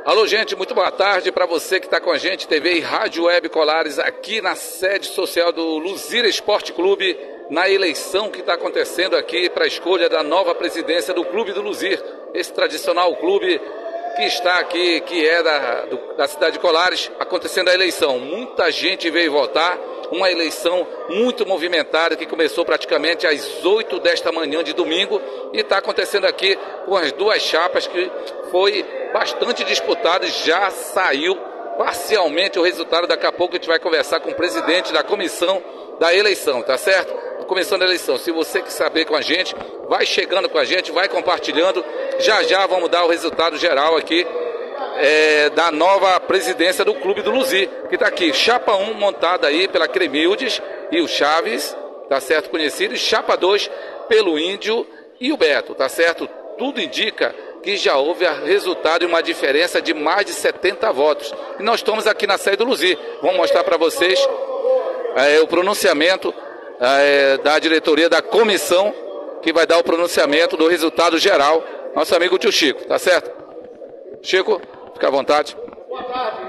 Alô, gente, muito boa tarde para você que está com a gente, TV e Rádio Web Colares, aqui na sede social do Luzira Esporte Clube, na eleição que está acontecendo aqui para a escolha da nova presidência do Clube do Luzir, esse tradicional clube que está aqui, que é da cidade de Colares, acontecendo a eleição. Muita gente veio votar, uma eleição muito movimentada que começou praticamente às 8 desta manhã de domingo e está acontecendo aqui com as duas chapas que foi bastante disputado, já saiu parcialmente o resultado. Daqui a pouco a gente vai conversar com o presidente da comissão da eleição, tá certo? A comissão da eleição. Se você quer saber com a gente, vai chegando com a gente, vai compartilhando. Já vamos dar o resultado geral aqui da nova presidência do Clube do Luzir, que está aqui. Chapa 1 montada aí pela Cremildes e o Chaves, tá certo? Conhecido. E Chapa 2 pelo Índio e o Beto, tá certo? Tudo indica que já houve resultado e uma diferença de mais de 70 votos. E nós estamos aqui na sede do Luzir. Vamos mostrar para vocês o pronunciamento da diretoria da comissão, que vai dar o pronunciamento do resultado geral. Nosso amigo tio Chico, tá certo? Chico, fica à vontade. Boa tarde.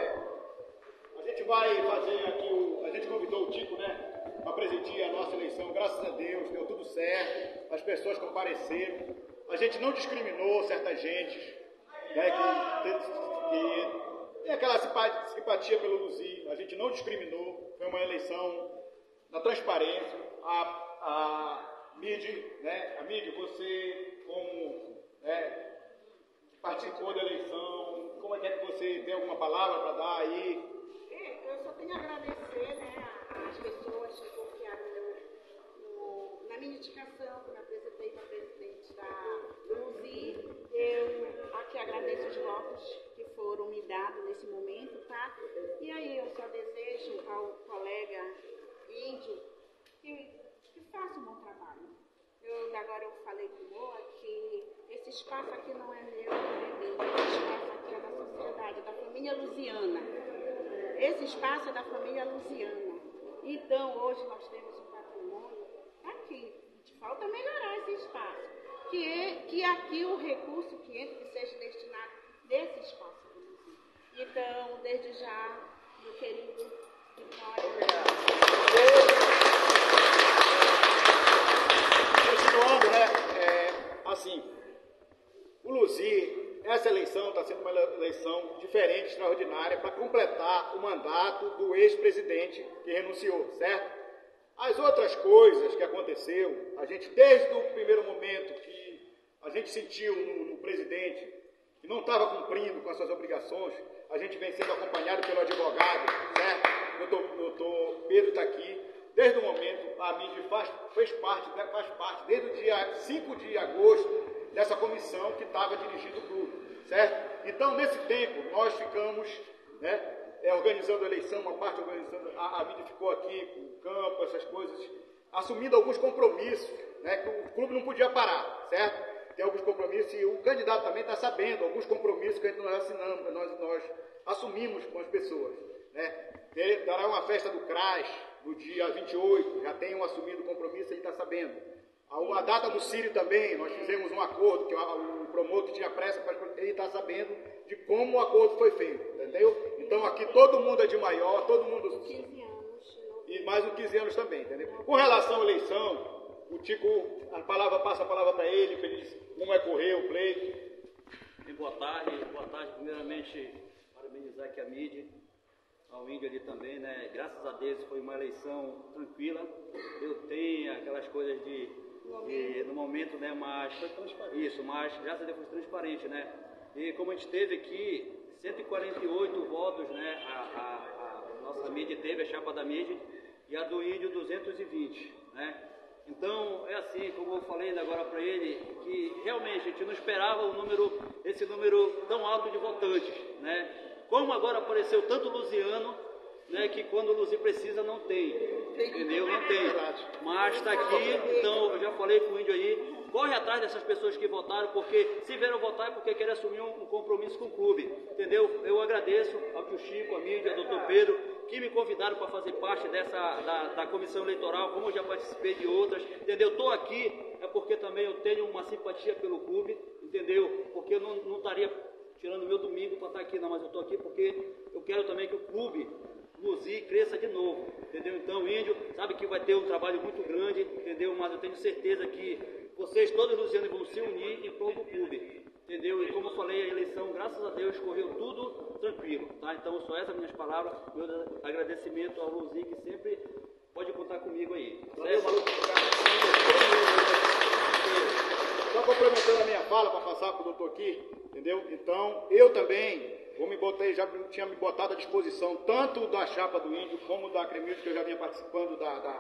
A gente vai fazer aqui, a gente convidou o Tico, né, para presidir a nossa eleição. Graças a Deus, deu tudo certo, as pessoas compareceram. A gente não discriminou certa gente, né, que tem aquela simpatia pelo Luzir. A gente não discriminou, foi uma eleição na transparência. A mídia, né, você como participou da eleição, como é que você tem alguma palavra para dar aí? Eu só tenho a agradecer, né, às pessoas que confiaram na minha indicação como presidente da Luzir. Eu aqui agradeço os votos que foram me dados nesse momento, tá? E aí eu só desejo ao colega Índio que faça um bom trabalho. Agora eu falei com o Moa que esse espaço aqui não é meu, esse espaço aqui é da sociedade, da família luziana. Esse espaço é da família luziana. Então, hoje nós temos um patrimônio aqui. Falta melhorar esse espaço. Que aqui o recurso que entra, que seja destinado desse espaço. Então, desde já, meu querido Vitória. Continuando, assim, o Luzir, essa eleição está sendo uma eleição diferente, extraordinária, para completar o mandato do ex-presidente que renunciou, certo? As outras coisas que aconteceu, a gente, desde o primeiro momento que a gente sentiu no presidente que não estava cumprindo com as suas obrigações, a gente vem sendo acompanhado pelo advogado, certo? Doutor Pedro está aqui. Desde o momento, a mídia faz parte, desde o dia 5 de agosto, dessa comissão que estava dirigindo o clube, certo? Então, nesse tempo, nós ficamos, organizando a eleição, uma parte organizando, a mídia ficou aqui com o campo, essas coisas, assumindo alguns compromissos, né, que o clube não podia parar, certo? Tem alguns compromissos e o candidato também está sabendo alguns compromissos que nós assinamos, nós assumimos com as pessoas, né? Dará uma festa do CRAS no dia 28, já tem um assumido compromisso, ele está sabendo. A data do Círio também, nós fizemos um acordo, que o promotor tinha pressa, ele está sabendo de como o acordo foi feito, entendeu? Então aqui todo mundo é de maior, todo mundo... 15 anos. E mais uns 15 anos também, entendeu? Com relação à eleição, o Tico, passa a palavra para ele, para ele dizer como é correr o pleito. Boa tarde. Primeiramente, parabenizar aqui a mídia, ao Índio ali também, né? Graças a Deus foi uma eleição tranquila. Eu tenho aquelas coisas no momento, né? Mas graças a Deus foi transparente, né? E como a gente teve aqui 148 votos, né? A nossa mídia teve, a chapa da mídia, e a do Índio 220, né? Então, é assim, como eu falei agora para ele, que realmente a gente não esperava esse número tão alto de votantes, né? Como agora apareceu tanto luziano, né, que quando o Luzir precisa não tem, entendeu? Não tem, mas está aqui. Então eu já falei com o Índio aí, corre atrás dessas pessoas que votaram, porque se vieram votar é porque querem assumir um compromisso com o clube, entendeu? Eu agradeço ao tio Chico, a mídia, ao doutor Pedro, que me convidaram para fazer parte da comissão eleitoral, como eu já participei de outras, entendeu? Estou aqui é porque também eu tenho uma simpatia pelo clube, entendeu? Porque eu não estaria tirando meu domingo para estar aqui, não, mas eu estou aqui porque eu quero também que o clube Luzi cresça de novo, entendeu? Então o Índio sabe que vai ter um trabalho muito grande, entendeu? Mas eu tenho certeza que vocês, todos os luzianos, vão se unir em prol do clube, entendeu? E como eu falei, a eleição, graças a Deus, correu tudo tranquilo, tá? Então só essas minhas palavras, meu agradecimento ao Luzi, que sempre pode contar comigo aí. Valeu, Maluco. Só complementando a minha fala para passar para o doutor aqui, entendeu? Então, eu também já tinha me botado à disposição tanto da chapa do Índio como da Cremildo, que eu já vinha participando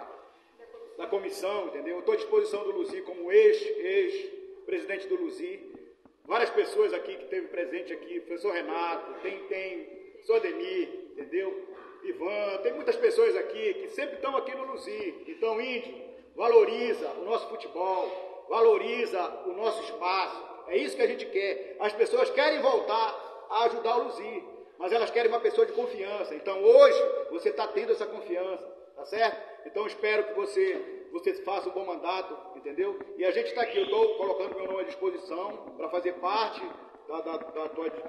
da comissão, entendeu? Estou à disposição do Luzi como ex-presidente do Luzi. Várias pessoas aqui que esteve presente aqui, professor Renato, tem professor Ademir, entendeu? Ivan, tem muitas pessoas aqui que sempre estão aqui no Luzi. Então, Índio, valoriza o nosso futebol, valoriza o nosso espaço. É isso que a gente quer. As pessoas querem voltar a ajudar o Luzi, mas elas querem uma pessoa de confiança. Então, hoje, você está tendo essa confiança, tá certo? Então, espero que você faça um bom mandato, entendeu? E a gente está aqui, eu estou colocando meu nome à disposição para fazer parte da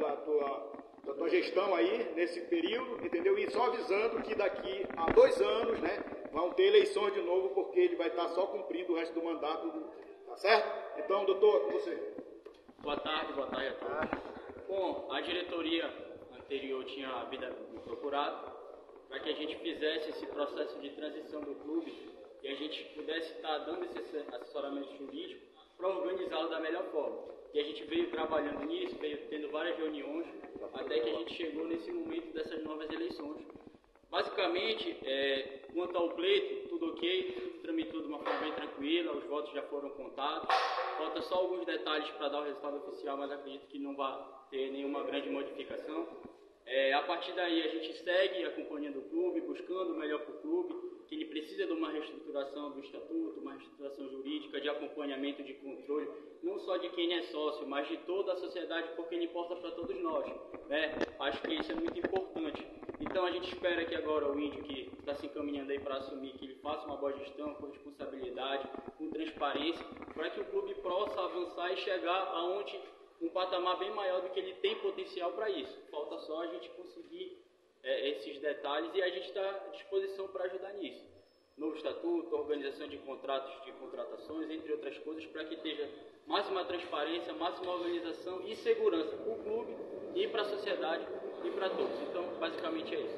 tua gestão aí, nesse período, entendeu? E só avisando que daqui a 2 anos, né, vão ter eleições de novo, porque ele vai estar só cumprindo o resto do mandato, tá certo? Então, doutor, com você. Boa tarde a todos. Bom, a diretoria anterior tinha me procurado para que a gente fizesse esse processo de transição do clube e a gente pudesse estar dando esse assessoramento jurídico para organizá-lo da melhor forma. E a gente veio trabalhando nisso, veio tendo várias reuniões, até que a gente chegou nesse momento dessas novas eleições. Basicamente, quanto ao pleito, tudo ok, tudo tramitou de uma forma bem tranquila, os votos já foram contados. Falta só alguns detalhes para dar o resultado oficial, mas acredito que não vai ter nenhuma grande modificação. A partir daí, a gente segue acompanhando o clube, buscando o melhor para o clube, que ele precisa de uma reestruturação do estatuto, uma reestruturação jurídica, de acompanhamento, de controle, não só de quem é sócio, mas de toda a sociedade, porque ele importa para todos nós, né? Acho que isso é muito importante. Então a gente espera que agora o Índio, que está se encaminhando aí para assumir, que ele faça uma boa gestão, com responsabilidade, com transparência, para que o clube possa avançar e chegar aonde um patamar bem maior do que ele tem potencial para isso. Falta só a gente conseguir esses detalhes e a gente está à disposição para ajudar nisso. Novo estatuto, organização de contratos, de contratações, entre outras coisas, para que esteja máxima transparência, máxima organização e segurança para o clube e para a sociedade e para todos. Então, basicamente é isso.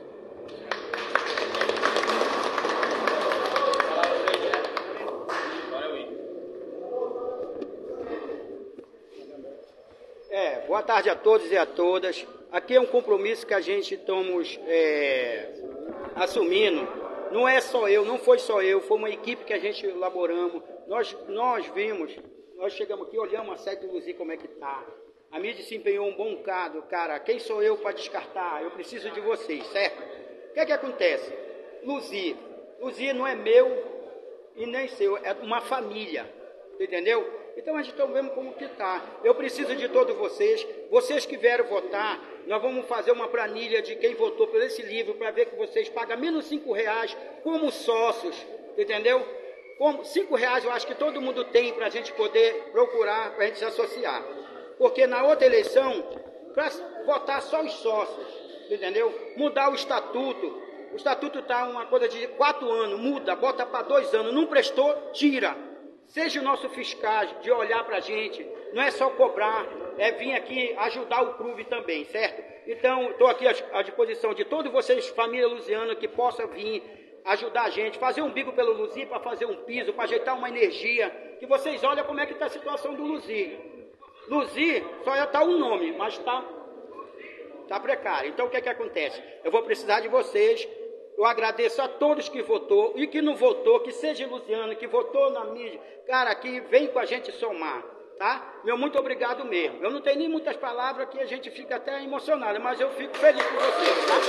Boa tarde a todos e a todas. Aqui é um compromisso que a gente estamos assumindo. Não é só eu, não foi só eu, foi uma equipe que a gente elaboramos. Nós vimos, nós chegamos aqui, olhamos a sede do Luzi como é que está. A mídia se empenhou um bom bocado, cara. Quem sou eu para descartar? Eu preciso de vocês, certo? O que é que acontece? Luzi não é meu e nem seu, é uma família, entendeu? Então a gente está vendo como que está. Eu preciso de todos vocês que vieram votar. Nós vamos fazer uma planilha de quem votou por esse livro para ver que vocês pagam menos R$5 como sócios, entendeu? Como R$5 eu acho que todo mundo tem para a gente poder procurar, para a gente se associar. Porque na outra eleição, para votar só os sócios, entendeu? Mudar o estatuto está uma coisa de 4 anos, muda, bota para 2 anos, não prestou, tira. Seja o nosso fiscal de olhar para a gente, não é só cobrar, é vir aqui ajudar o clube também, certo? Então, estou aqui à disposição de todos vocês, família luziana, que possa vir ajudar a gente, fazer um bico pelo Luzi, para fazer um piso, para ajeitar uma energia, que vocês olhem como é que está a situação do Luzi. Luzi só já está um nome, mas está precário. Então, o que é que acontece? Eu vou precisar de vocês. Eu agradeço a todos que votou e que não votou, que seja Luziano, que votou na mídia, cara, que vem com a gente somar, tá? Meu muito obrigado mesmo. Eu não tenho nem muitas palavras que a gente fica até emocionado, mas eu fico feliz por vocês, tá?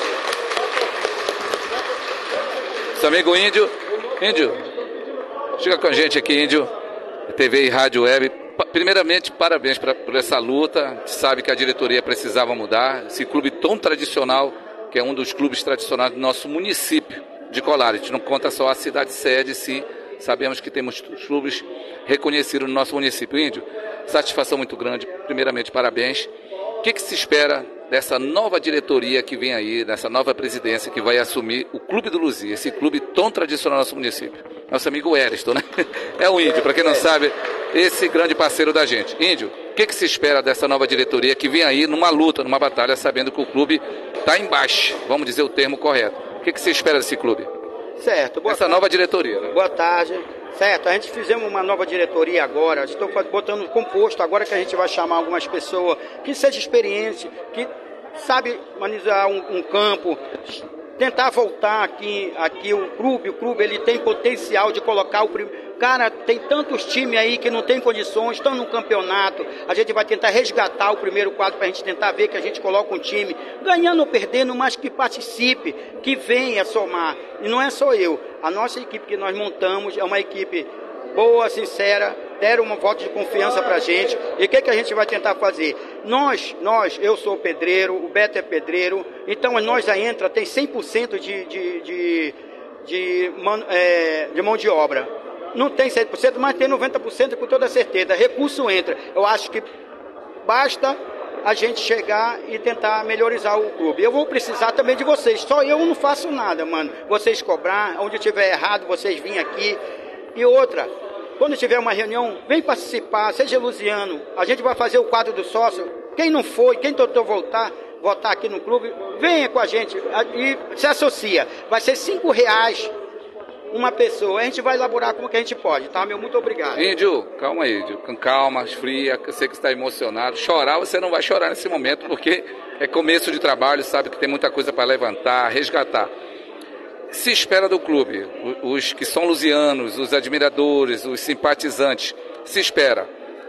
Seu amigo Índio, chega com a gente aqui, Índio, TV e Rádio Web. Primeiramente, parabéns por essa luta. A gente sabe que a diretoria precisava mudar, esse clube tão tradicional, que é um dos clubes tradicionais do nosso município de Colares. A gente não conta só a cidade sede, sim, sabemos que temos clubes reconhecidos no nosso município. Índio, satisfação muito grande, primeiramente parabéns. O que se espera dessa nova diretoria que vem aí, dessa nova presidência que vai assumir o Clube do Luzia, esse clube tão tradicional do nosso município? Nosso amigo Eriston, né? É o Índio, para quem não sabe, esse grande parceiro da gente. Índio, o que se espera dessa nova diretoria que vem aí numa luta, numa batalha, sabendo que o clube está embaixo, vamos dizer o termo correto. O que se espera desse clube? Certo. Essa nova diretoria, né? Boa tarde. Certo, a gente fizemos uma nova diretoria agora, estou botando composto agora que a gente vai chamar algumas pessoas que seja experiente, que sabe manejar um campo, tentar voltar aqui o clube ele tem potencial de colocar o primeiro. Cara, tem tantos times aí que não tem condições, estão no campeonato, a gente vai tentar resgatar o primeiro quadro para a gente tentar ver que a gente coloca um time, ganhando ou perdendo, mas que participe, que venha somar. E não é só eu, a nossa equipe que nós montamos é uma equipe boa, sincera, deram um voto de confiança para a gente. E o que a gente vai tentar fazer? Eu sou pedreiro, o Beto é pedreiro, então nós já entra, tem 100% de mão de obra. Não tem 100%, mas tem 90% com toda certeza. Recurso entra. Eu acho que basta a gente chegar e tentar melhorizar o clube. Eu vou precisar também de vocês. Só eu não faço nada, mano. Vocês cobrar, onde tiver errado, vocês virem aqui. E outra, quando tiver uma reunião, vem participar, seja luziano. A gente vai fazer o quadro do sócio. Quem não foi, quem tentou votar aqui no clube, venha com a gente e se associa. Vai ser R$5 uma pessoa. A gente vai elaborar como que a gente pode, tá, meu? Muito obrigado. Índio, calma aí, Índio. Calma, esfria. Eu sei que você está emocionado. Chorar, você não vai chorar nesse momento, porque é começo de trabalho, sabe que tem muita coisa para levantar, resgatar. Se espera do clube, os que são luzianos, os admiradores, os simpatizantes, se espera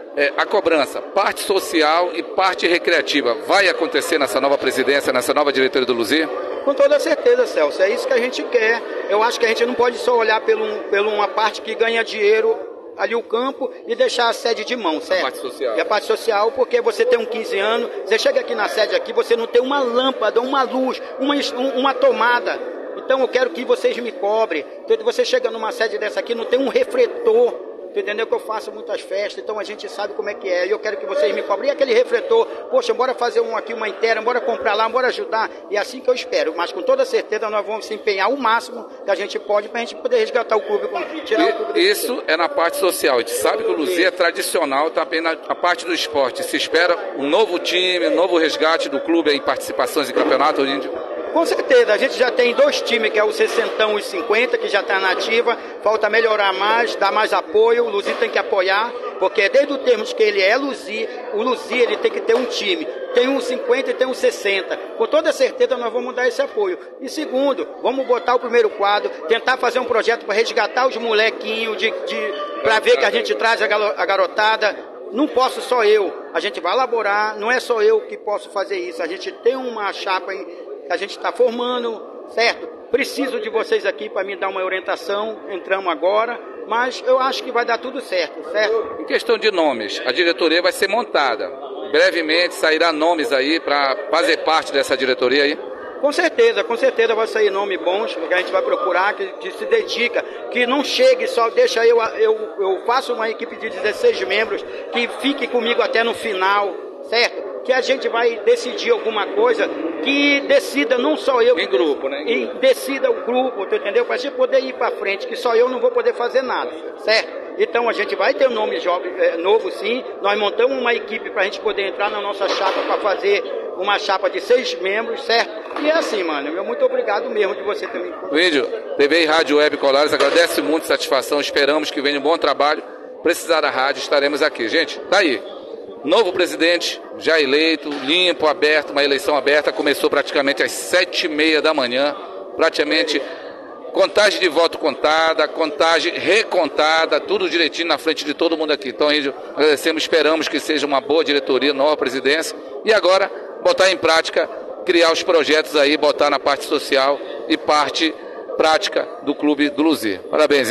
a cobrança, parte social e parte recreativa, vai acontecer nessa nova presidência, nessa nova diretoria do Luzia? Com toda certeza, Celso, é isso que a gente quer. Eu acho que a gente não pode só olhar pela uma parte que ganha dinheiro ali o campo e deixar a sede de mão, certo? A parte social. E a parte social, porque você tem 15 anos, você chega aqui na sede aqui, você não tem uma lâmpada, uma luz, uma tomada. Então eu quero que vocês me cobrem. Então, você chega numa sede dessa aqui, não tem um refletor. Entendeu? Que eu faço muitas festas, então a gente sabe como é que é. E eu quero que vocês me cobrem. E aquele refletor, poxa, bora fazer aqui uma inteira, bora comprar lá, bora ajudar. E é assim que eu espero. Mas com toda certeza nós vamos se empenhar o máximo que a gente pode para a gente poder resgatar o clube, tirar o clube. Isso é na parte social. A gente sabe que o Luzia é tradicional, está bem na parte do esporte. Se espera um novo time, um novo resgate do clube em participações em campeonato, Índio? Com certeza, a gente já tem 2 times, que é o 60 e 50, que já está na ativa, falta melhorar mais, dar mais apoio, o Luzia tem que apoiar, porque desde o termo de que ele é Luzia, o Luzia ele tem que ter um time, tem um 50 e tem um 60, com toda certeza nós vamos dar esse apoio. E segundo, vamos botar o primeiro quadro, tentar fazer um projeto para resgatar os molequinhos, para ver que a gente traz a garotada. Não posso só eu, a gente vai elaborar, não é só eu que posso fazer isso, a gente tem uma chapa que a gente está formando, certo? Preciso de vocês aqui para me dar uma orientação, entramos agora, mas eu acho que vai dar tudo certo, certo? Em questão de nomes, a diretoria vai ser montada. Brevemente sairá nomes aí para fazer parte dessa diretoria aí? Com certeza vai sair nomes bons, que a gente vai procurar, que se dedica, que não chegue só, deixa eu faço uma equipe de 16 membros, que fique comigo até no final, certo? Que a gente vai decidir alguma coisa, que decida não só eu. Em grupo, né? E decida o grupo, entendeu? Para a gente poder ir para frente, que só eu não vou poder fazer nada, certo? Então a gente vai ter um nome novo sim, nós montamos uma equipe para a gente poder entrar na nossa chapa para fazer uma chapa de 6 membros, certo? E é assim, mano, meu muito obrigado mesmo de você também. Índio, TV e Rádio Web Colares, agradece muito a satisfação, esperamos que venha um bom trabalho. Precisar da rádio, estaremos aqui. Gente, tá aí. Novo presidente, já eleito, limpo, aberto, uma eleição aberta, começou praticamente às 7h30 da manhã, praticamente contagem de voto contada, contagem recontada, tudo direitinho na frente de todo mundo aqui. Então, Índio, agradecemos, esperamos que seja uma boa diretoria, nova presidência, e agora botar em prática, criar os projetos aí, botar na parte social e parte prática do Clube do Luzia. Parabéns, Índio.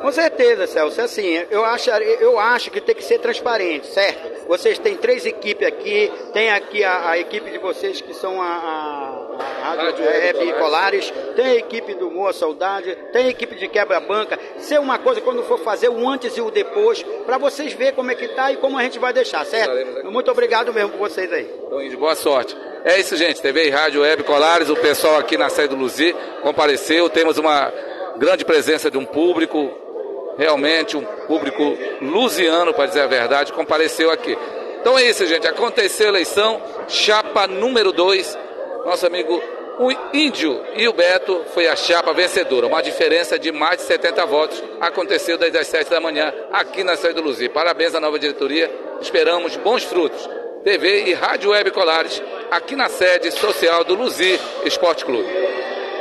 Com certeza, Celso. Assim, eu acho que tem que ser transparente, certo? Vocês têm 3 equipes aqui, tem aqui a equipe de vocês que são a Rádio Web Colares, tem a equipe do Moa Saudade, tem a equipe de Quebra-Banca. Ser uma coisa, quando for fazer o antes e o depois, para vocês verem como é que tá e como a gente vai deixar, certo? Muito obrigado mesmo por vocês aí. Então, Índio, boa sorte. É isso, gente. TV e Rádio Web Colares, o pessoal aqui na sede do Luzir compareceu. Temos uma grande presença de um público, realmente um público luziano, para dizer a verdade, compareceu aqui. Então é isso, gente. Aconteceu a eleição, chapa número 2. Nosso amigo o Índio e o Beto foi a chapa vencedora. Uma diferença de mais de 70 votos. Aconteceu desde as 7 da manhã aqui na sede do Luzir. Parabéns à nova diretoria. Esperamos bons frutos. TV e Rádio Web Colares, aqui na sede social do Luzir Esporte Clube.